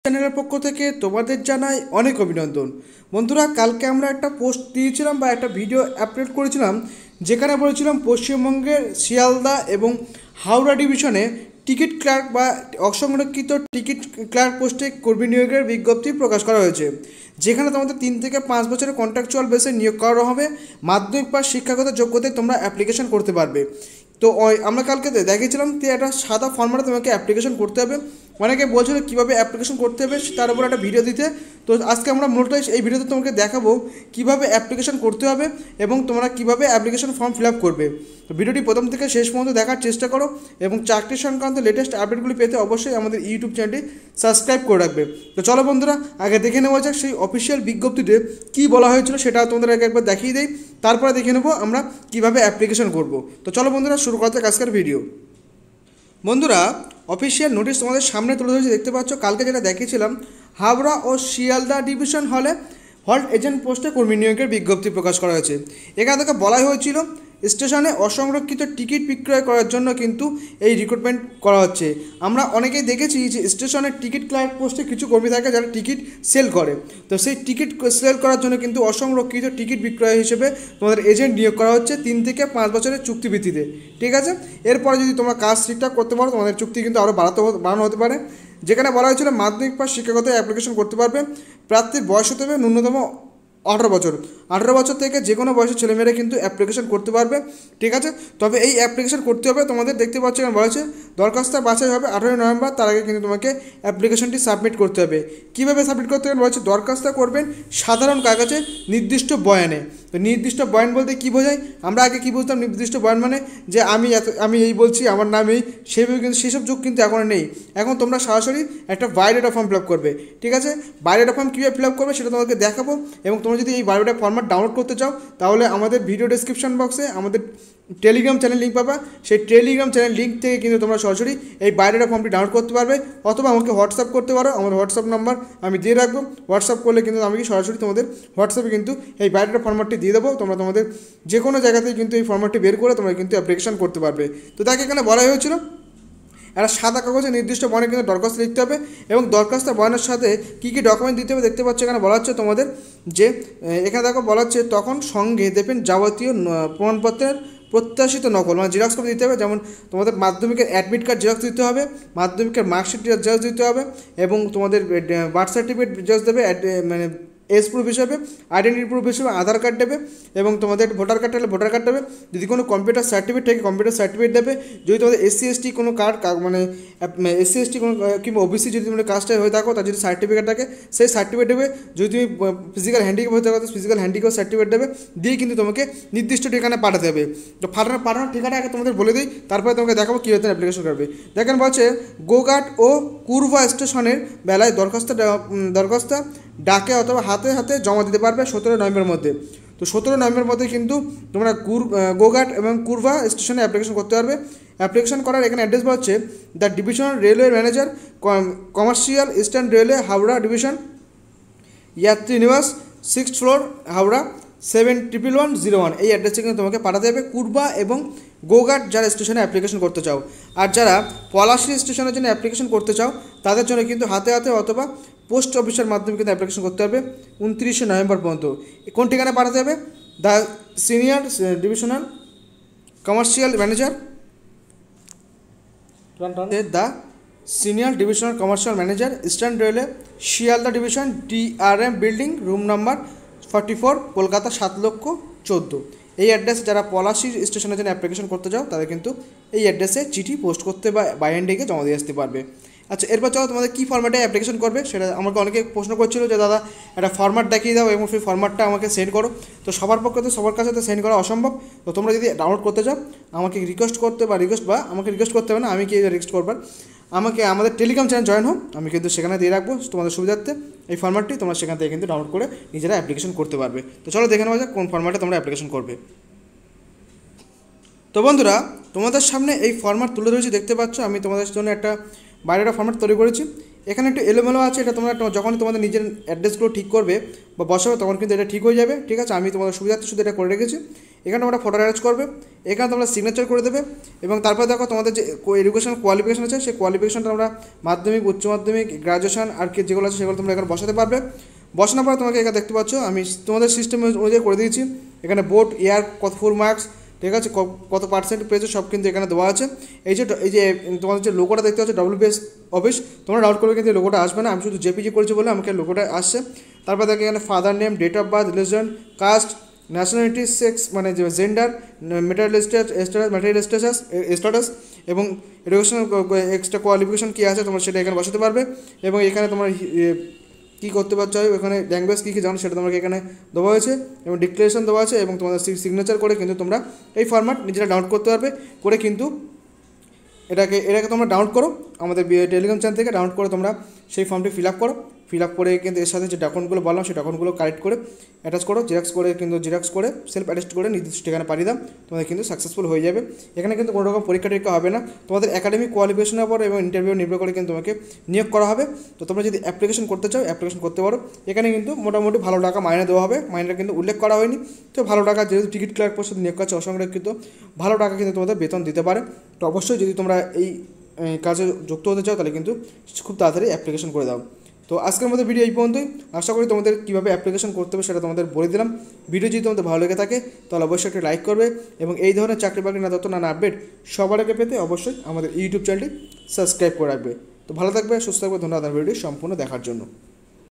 চ্যানেলের পক্ষ থেকে তোমাদের জানাই অনেক অভিনন্দন। বন্ধুরা, কালকে আমরা একটা পোস্ট দিয়েছিলাম বা একটা ভিডিও আপলোড করেছিলাম, যেখানে বলেছিলাম পশ্চিমবঙ্গের শিয়ালদা এবং হাওড়া ডিভিশনে টিকিট ক্লার্ক বা অসংরক্ষিত টিকিট ক্লার্ক পোস্টে কর্মী নিয়োগের বিজ্ঞপ্তি প্রকাশ করা হয়েছে, যেখানে তোমাদের 3 থেকে 5 বছরের কন্ট্রাকচুয়াল বেসে নিয়োগ করা হবে। মাধ্যমিক পাস শিক্ষাগত যোগ্যতায় তোমরা অ্যাপ্লিকেশন করতে পারবে। তো আমরা কালকে দেখিয়েছিলাম যে একটা সাদা ফর্ম্যাটে তোমাকে অ্যাপ্লিকেশন করতে হবে। অনেকে বলছিল কীভাবে অ্যাপ্লিকেশন করতে হবে তার উপর একটা ভিডিও দিতে। তো আজকে আমরা মূলত এই ভিডিওতে তোমাকে দেখাবো কীভাবে অ্যাপ্লিকেশন করতে হবে এবং তোমরা কীভাবে অ্যাপ্লিকেশন ফর্ম ফিল আপ করবে। তো ভিডিওটি প্রথম থেকে শেষ পর্যন্ত দেখার চেষ্টা করো এবং চাকরি সংক্রান্ত লেটেস্ট আপডেটগুলি পেতে অবশ্যই আমাদের ইউটিউব চ্যানেলটি সাবস্ক্রাইব করে রাখবে। তো চলো বন্ধুরা, আগে দেখে নেওয়া যাক সেই অফিসিয়াল বিজ্ঞপ্তিতে কী বলা হয়েছিল, সেটা তোমাদের আগে একবার দেখিয়ে দিই, তারপরে দেখে নেবো আমরা কীভাবে অ্যাপ্লিকেশন করব। তো চলো বন্ধুরা, শুরু করা যাক আজকের ভিডিও। বন্ধুরা, অফিসিয়াল নোটিশ তোমাদের সামনে তুলে ধরেছি, দেখতে পাচ্ছ। কালকে যেটা দেখিয়েছিলাম, হাওড়া ও শিয়ালদা ডিভিশন হলে হল্ট এজেন্ট পোস্টে কর্মী নিয়োগের বিজ্ঞপ্তি প্রকাশ করা হয়েছে। এখান থেকে বলাই হয়েছিল স্টেশনে অসংরক্ষিত টিকিট বিক্রয় করার জন্য কিন্তু এই রিক্রুটমেন্ট করা হচ্ছে। আমরা অনেকেই দেখেছি যে স্টেশনের টিকিট ক্লার্ক পোস্টে কিছু কর্মী থাকে যারা টিকিট সেল করে। তো সেই টিকিট সেল করার জন্য কিন্তু অসংরক্ষিত টিকিট বিক্রয় হিসেবে তোমাদের এজেন্ট নিয়োগ করা হচ্ছে 3 থেকে 5 বছরের চুক্তিভিত্তিতে। ঠিক আছে, এরপরে যদি তোমরা কাজ ঠিকঠাক করতে পারো, তোমাদের চুক্তি কিন্তু আরও বাড়ানো হতে পারে। যেখানে বলা হয়েছিল মাধ্যমিক পাস শিক্ষাগত অ্যাপ্লিকেশন করতে পারবে। প্রার্থীর বয়স হতে হবে ন্যূনতম 18 বছর। 18 বছর থেকে যে কোনো বয়সের ছেলেমেয়েরা কিন্তু অ্যাপ্লিকেশন করতে পারবে। ঠিক আছে, তবে এই অ্যাপ্লিকেশন করতে হবে তোমাদের, দেখতে পাচ্ছ এখানে বলা হয়েছে দরখাস্ত বাছাই হবে 18 নভেম্বর। তার আগে কিন্তু তোমাকে অ্যাপ্লিকেশনটি সাবমিট করতে হবে। কীভাবে সাবমিট করতে হবে বলা হচ্ছে, দরখাস্ত করবেন সাধারণ কাগজে নির্দিষ্ট বয়ানে। তো নির্দিষ্ট বয়ান বলতে কী বোঝায়? আমরা আগে কী বুঝতাম নির্দিষ্ট বয়ান মানে যে আমি এই বলছি, আমার নাম এই, সেভাবে কিন্তু সেসব যুগ কিন্তু এখন নেই। এখন তোমরা সরাসরি একটা বায়োডাটা ফর্ম ফিল আপ করবে। ঠিক আছে, বায়োডাটা ফর্ম কীভাবে ফিল আপ করবে সেটা তোমাকে দেখাবো। এবং তোমরা যদি এই বায়োডাটা ফর্ম্যাট ডাউনলোড করতে চাও, তাহলে আমাদের ভিডিও ডেসক্রিপশন বক্সে আমাদের টেলিগ্রাম চ্যানেল লিঙ্ক পাবা। সেই টেলিগ্রাম চ্যানেল লিঙ্ক থেকে কিন্তু তোমরা সরাসরি এই বায়োডাটা ফর্মটি ডাউনলোড করতে পারবে, অথবা আমাকে হোয়াটসঅ্যাপ করতে পারো। আমার হোয়াটসঅ্যাপ নাম্বার আমি দিয়ে রাখবো। হোয়াটসঅ্যাপ করলে কিন্তু আমি সরাসরি তোমাদের হোয়াটসঅ্যাপে কিন্তু এই বায়োডাটা ফর্ম্যাটটি দিয়ে দেবো। তোমরা তোমাদের যে কোনো জায়গাতেই কিন্তু এই ফর্ম্যাটটি বের করে তোমরা কিন্তু অ্যাপ্লিকেশন করতে পারবে। তো তাকে এখানে বলা হয়েছিল একটা সাদা কাগজে নির্দিষ্ট বয়ানে কিন্তু দরখাস্ত লিখতে হবে এবং দরখাস্ত বয়ানের সাথে কী কী ডকুমেন্ট দিতে হবে দেখতে পাচ্ছ। এখানে বলা হচ্ছে তোমাদের যে এখানে দেখো বলা হচ্ছে তখন সঙ্গে দেবেন যাবতীয় প্রমাণপত্রের প্রত্যাশিত নকল, মানে জেরক্স কপি দিতে হবে। যেমন তোমাদের মাধ্যমিকের অ্যাডমিট কার্ড জেরক্স দিতে হবে, মাধ্যমিকের মার্কশিট জেরক্স দিতে হবে, এবং তোমাদের বার্থ সার্টিফিকেট জেরক্স দেবে, মানে এজ প্রুফ হিসাবে, আইডেন্টি প্রুফ হিসেবে আধার কার্ড দেবে, এবং তোমাদের ভোটার কার্ড থাকলে ভোটার কার্ড দেবে। যদি কোনো কম্পিউটার সার্টিফিকেট থাকে কম্পিউটার সার্টিফিকেট দেবে। যদি তোমাদের এসসি এসটি কোনো কার্ড, মানে এসসি এসটি কোনো কিংবা ওবিসি যদি তোমাদের কাজটা হয়ে থাকো, তার যদি সার্টিফিকেট থাকে সেই সার্টিফিকেট দেবে। যদি তুমি ফিজিক্যাল হ্যান্ডিক্যাপ হয়ে থাকো তো ফিজিক্যাল হ্যান্ডিক্যাপ সার্টিফিকেট দেবে, দিয়ে কিন্তু তোমাকে নির্দিষ্ট ঠিকানায় পাঠাতে হবে। তো পাঠানোর ঠিকানা আগে তোমাদের বলে দিই, তারপরে তোমাকে দেখাবো কীভাবে অ্যাপ্লিকেশন করবে। দেখেন বলছে গোঘাট ও কুরভা স্টেশনের বেলায় দরখাস্ত ডাকে অথবা হাতে হাতে জমা দিতে পারবে 17 নভেম্বরের মধ্যে। তো 17 নভেম্বরের মধ্যে কিন্তু তোমরা গোঘাট এবং কুরভা স্টেশনে অ্যাপ্লিকেশন করতে পারবে। অ্যাপ্লিকেশন করার এখানে অ্যাড্রেস হচ্ছে the divisional railway manager, commercial eastern railway, Howrah division, Yatri Niwas, 6th floor, Howrah 711101। এই অ্যাড্রেসে কিন্তু তোমাকে পাঠাতে হবে কুরভা এবং গোঘাট যারা স্টেশনে অ্যাপ্লিকেশন করতে চাও। আর যারা পলাশী স্টেশনের জন্য অ্যাপ্লিকেশন করতে চাও তাদের জন্য কিন্তু হাতে হাতে অথবা পোস্ট অফিসের মাধ্যমে কিন্তু অ্যাপ্লিকেশন করতে হবে 29 নভেম্বর পর্যন্ত। কোন ঠিকানায় পাঠাতে হবে? The senior divisional commercial manager, the senior divisional commercial manager, eastern railway, Sealdah division, DRM building, room number 44, Kolkata 7,14,000। এই অ্যাড্রেসে যারা পলাশী স্টেশনের জন্য অ্যাপ্লিকেশন করতে চাও তাদের কিন্তু এই অ্যাড্রেসে চিঠি পোস্ট করতে বা বাই হ্যান্ড ডেকে জমা দিয়ে আসতে পারবে। আচ্ছা, এরপর চলো তোমাদের কী ফরম্যাটে অ্যাপ্লিকেশন করবে সেটা আমাকে অনেকে প্রশ্ন করছিল যে দাদা একটা ফরম্যাট দেখিয়ে দাও এবং সেই ফরম্যাটটা আমাকে সেন্ড করো। তো সবার পক্ষে তো সবার কাছে তো সেন্ড করা অসম্ভব। তো তোমরা যদি ডাউনলোড করতে চাও আমাকে রিকোয়েস্ট করতে হবে না, আমি কি রিকোয়েস্ট করবার, আমাকে আমাদের টেলিগ্রাম চ্যানেল জয়েন হোক, আমি কিন্তু সেখানে দিয়ে রাখবো তোমাদের সুবিধার্থে এই ফরম্যাটটি। তোমরা সেখান থেকে কিন্তু ডাউনলোড করে নিজেরা অ্যাপ্লিকেশন করতে পারবে। তো চলো দেখে নেওয়া যাক কোন ফরম্যাটে তোমরা অ্যাপ্লিকেশন করবে। তো বন্ধুরা, তোমাদের সামনে এই ফরম্যাট তুলে ধরেছি, দেখতে পাচ্ছ। আমি তোমাদের জন্য একটা বায়োডাটা ফরম্যাট তৈরি করেছি। এখানে একটু এলোমেলো আছে, এটা তোমরা যখন তোমাদের নিজের অ্যাড্রেসগুলো ঠিক করবে বা বসাবে তখন কিন্তু এটা ঠিক হয়ে যাবে। ঠিক আছে, আমি তোমাদের সুবিধার্থে শুধু এটা করে রেখেছি। এখানে তোমরা ফটো অ্যাটাচ করবে, এখানে তোমরা সিগনেচার করে দেবে এবং তারপর দেখো তোমাদের যে এডুকেশন কোয়ালিফিকেশন আছে সেই কোয়ালিফিকেশনটা তোমরা মাধ্যমিক, উচ্চ মাধ্যমিক, গ্রাজুয়েশন আর কি যেগুলো আছে সেগুলো তোমরা এখানে বসাতে পারবে। বসানোর পরে তোমাকে এখানে দেখতে পাচ্ছ আমি তোমাদের সিস্টেম অনুযায়ী করে দিয়েছি। এখানে বোর্ড, ইয়ার, কত ফুল মার্কস, ঠিক আছে, কত পার্সেন্ট পেয়েছে সব কিন্তু এখানে দেওয়া আছে। এই যে তোমাদের যে লোগোটা দেখতে পাচ্ছ WBS অফিস, তোমরা ডাউট করবে কিন্তু লোগোটা আসবে না, আমি শুধু জেপিজি করেছি বলে আমাকে লোগোটা আসছে। তারপর দেখো এখানে father name, date of birth, religion, caste, nationality, sex মানে যে জেন্ডার, ম্যাটেরিয়াল স্ট্যাটাস এবং এডুকেশনাল এক্সট্রা কোয়ালিফিকেশন কী আছে তোমরা সেটা এখানে বসাতে পারবে। এবং এখানে তোমার কী করতে পারছো, এখানে ল্যাঙ্গুয়েজ কী জানো সেটা তোমাকে এখানে দেওয়া হয়েছে এবং ডিক্লারেশন দেওয়া আছে এবং তোমাদের সিগনেচার করে কিন্তু তোমরা এই ফরম্যাট নিজেরা ডাউনলোড করতে পারবে। করে কিন্তু এটাকে তোমরা ডাউনলোড করো আমাদের টেলিগ্রাম চ্যানেল থেকে, ডাউনলোড করে তোমরা সেই ফর্মটি ফিল আপ করো। ফিল আপ করে কিন্তু এর সাথে যে ডকুমেন্টগুলো বললাম সেই ডকুমেন্টগুলো কালেক্ট করে অ্যাটাচ করো, জেরক্স করে সেলফ অ্যাটেস্ট করে নির্দিষ্ট ঠিকানা পাঠিয়ে দাও, তোমাদের কিন্তু সাকসেসফুল হয়ে যাবে। এখানে কিন্তু কোনো রকম পরীক্ষা টরীক্ষা হবে না, তোমাদের একাডেমিক কোয়ালিফিকেশনের উপর এবং ইন্টারভিউ নির্ভর করে কিন্তু তোমাকে নিয়োগ করা হবে। তো তোমরা যদি অ্যাপ্লিকেশন করতে চাও অ্যাপ্লিকেশন করতে পারো। এখানে কিন্তু মোটামুটি ভালো টাকা মাইনে দেওয়া হবে, মাইনেটা কিন্তু উল্লেখ করা হয়নি। তো ভালো টাকা যেহেতু টিকিট ক্লার্ক পোস্টে নিয়োগ করছে অসংরক্ষিত, ভালো টাকা কিন্তু তোমাদের বেতন দিতে পারে। তো অবশ্যই যদি তোমরা এই কাজে যুক্ত হতে চাও তাহলে কিন্তু খুব তাড়াতাড়ি অ্যাপ্লিকেশন করে দাও। তো আজকের মধ্যে ভিডিও এই পর্যন্তই। আশা করি তোমাদের কীভাবে অ্যাপ্লিকেশন করতে হবে সেটা তোমাদের বলে দিলাম। ভিডিও যদি তোমাদের ভালো লেগে থাকে তাহলে অবশ্যই একটা লাইক করবে এবং এই ধরনের চাকরি বাকরি নানা আপডেট সবার আগে পেতে অবশ্যই আমাদের ইউটিউব চ্যানেলটি সাবস্ক্রাইব করে রাখবে। তো ভালো থাকবে, সুস্থ থাকবে, ধন্যবাদ ভিডিওটি সম্পূর্ণ দেখার জন্য।